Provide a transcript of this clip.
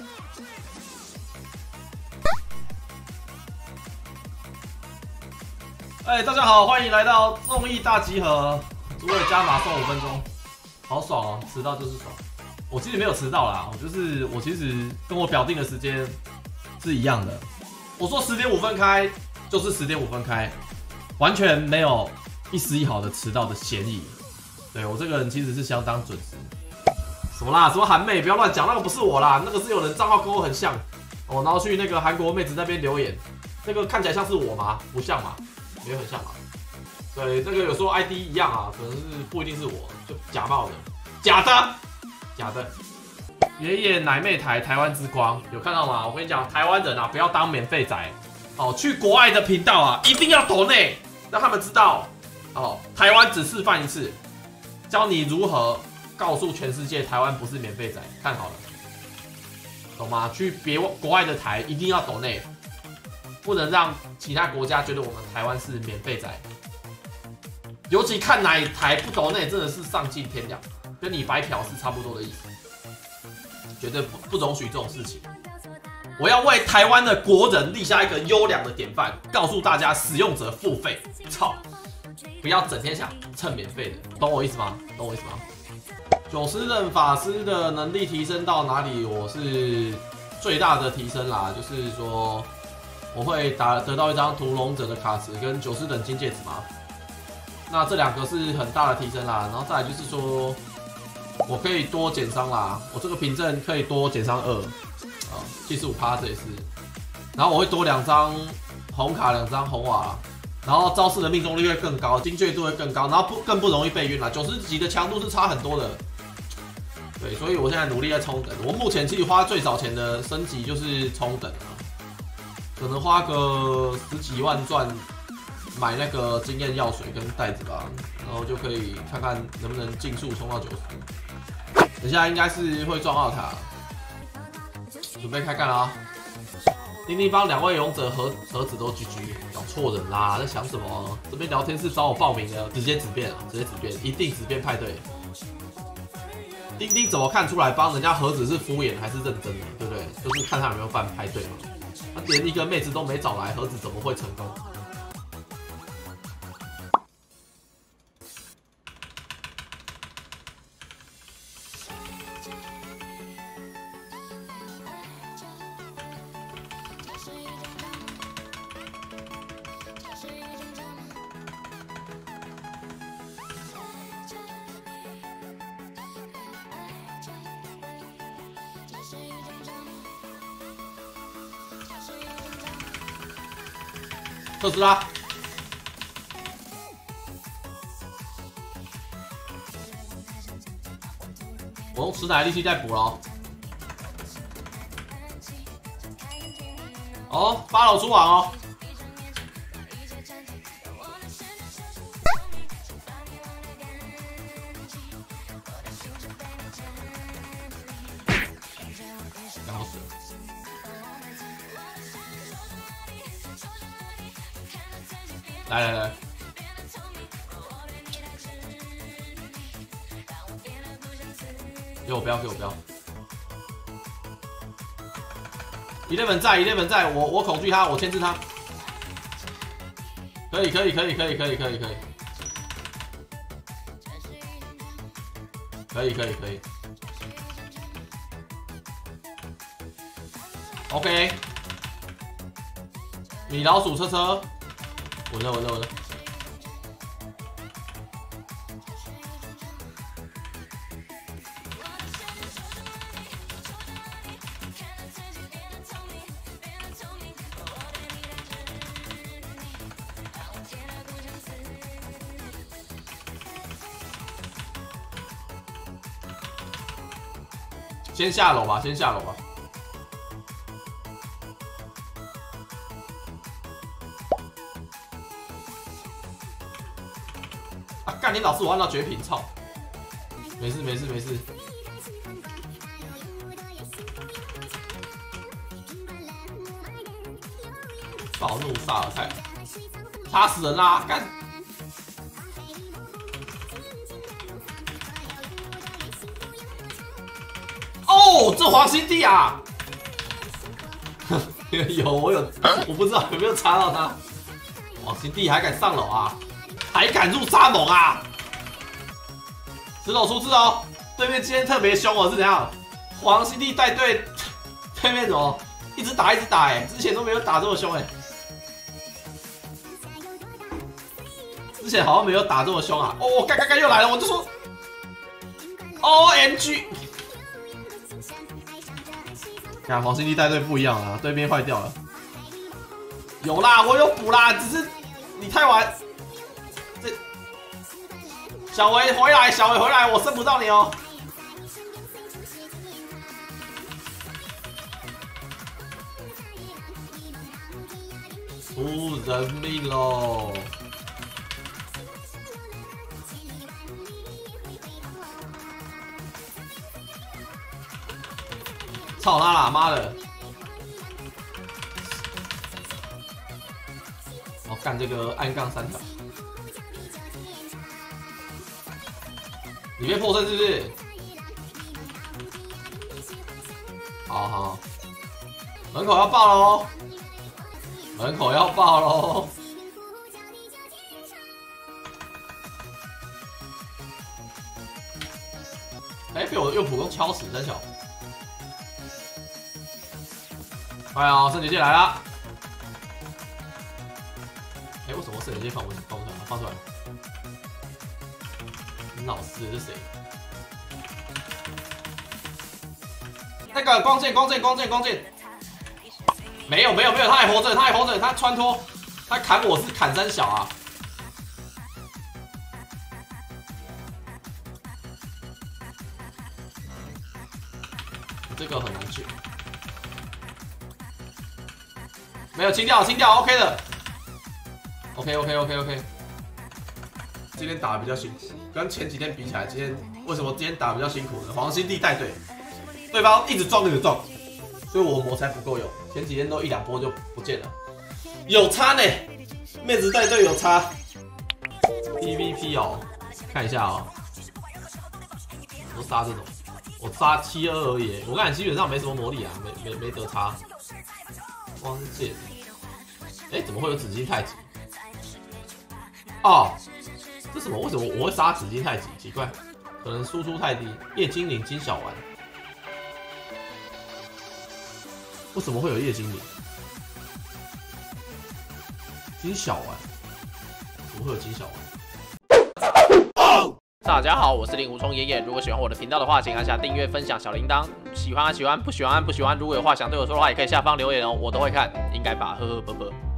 大家好，欢迎来到综艺大集合，主委加码送5分钟，好爽哦！迟到就是爽。我其实没有迟到啦，我其实跟我表定的时间是一样的。我说10点5分开，就是10点5分开，完全没有一丝一毫的迟到的嫌疑。对我这个人其实是相当准时。什么啦？什么韩妹？不要乱讲，那个不是我啦，那个是有人账号跟我很像哦，然后去那个韩国妹子那边留言，那个看起来像是我吗？不像嘛。没有很像嘛？对，这个有说 ID 一样啊，可能是不一定是我，就假冒的，假的。爷爷奶妹台湾之光有看到吗？我跟你讲，台湾人啊，不要当免费仔哦，去国外的频道啊，一定要抖内，让他们知道哦，台湾只示范一次，教你如何告诉全世界台湾不是免费仔，看好了，懂吗？去国外的台一定要抖内。不能让其他国家觉得我们台湾是免费仔，尤其看哪一台不抖内真的是丧尽天良，跟你白嫖是差不多的意思，绝对不容许这种事情。我要为台湾的国人立下一个优良的典范，告诉大家使用者付费，操，不要整天想蹭免费的，懂我意思吗？90任法师的能力提升到哪里？我是最大的提升啦，就是说。我会得到一张屠龙者的卡池跟90等金戒指嘛，那这2个是很大的提升啦。然后再来就是说，我可以多减伤啦，我这个凭证可以多减伤2，啊，75%这也是。然后我会多2张红卡，2张红瓦，然后招式的命中率会更高，精确度会更高，然后更不容易被晕啦。90级的强度是差很多的，对，所以我现在努力在冲等。我目前其实花最少钱的升级就是冲等啊。可能花个10几万钻买那个经验药水跟袋子吧，然后就可以看看能不能竞速冲到90。等下应该是会撞奥塔，准备开干了啊！丁丁帮2位勇者盒子都 GG， 搞错人啦，在想什么？这边聊天室找我报名的，直接直变啊，一定直变派对。丁丁怎么看出来帮人家盒子是敷衍还是认真的，对不对？就是看他有没有办派对嘛。他连一个妹子都没找来，盒子怎么会成功？特斯拉，我用吃奶力气再补了。哦，8楼出网哦。刚好死了。来，给我标！11在，我恐惧他，我牵制他，可以。OK， 米老鼠车。稳了。先下楼吧。啊！干你老师，我按到绝品，操！没事。暴怒萨尔泰，插死人啦！干！哦，这黄心地啊！ 有我有，我不知道有没有插到他。王新帝还敢上楼啊？还敢入沙盟啊！10楼出字哦，对面今天特别凶哦，是怎样？黄新帝带队，对面怎么一直打哎、之前都没有打这么凶哎、之前好像没有打这么凶啊！哦，刚又来了，我就说 ，OMG！ 看黄新帝带队不一样啊，对面坏掉了。有啦，我有补啦，只是你太晚。这小维回来，我升不到你哦。出人命喽！操他啦，妈的！我干这个暗杠3条，你被破身是不是？好，门口要爆喽！门口要爆喽！哎，被我用普攻敲死，真小！哎呀，圣洁剑来了！哎，为什么圣洁剑放不出来？放出来了！你老师是谁？那个光剑！没有，他还活着，他穿脱，他砍我是砍3小啊！这个很难救。没有清掉 ，OK 的 ，OK。今天打得比较辛苦，跟前几天比起来，为什么今天打得比较辛苦呢？黄新帝带队，对方一直撞，所以我魔才不够用。前几天都1、2波就不见了，有差呢。妹子带队有差。PVP 哦，看一下哦，我杀这种，我杀722而已。我看基本上没什么魔力啊，没得差。光剑，哎，怎么会有紫金太极？哦，这什么？为什么我会杀紫金太极？奇怪，可能输出太低。夜精灵金小丸，为什么会有夜精灵？金小丸，怎么会有金小丸？大家好，我是令狐冲爷爷。如果喜欢我的频道的话，请按下订阅、分享小铃铛。喜欢，不喜欢。如果有话想对我说的话，也可以下方留言哦，我都会看，应该吧，呵呵啵啵。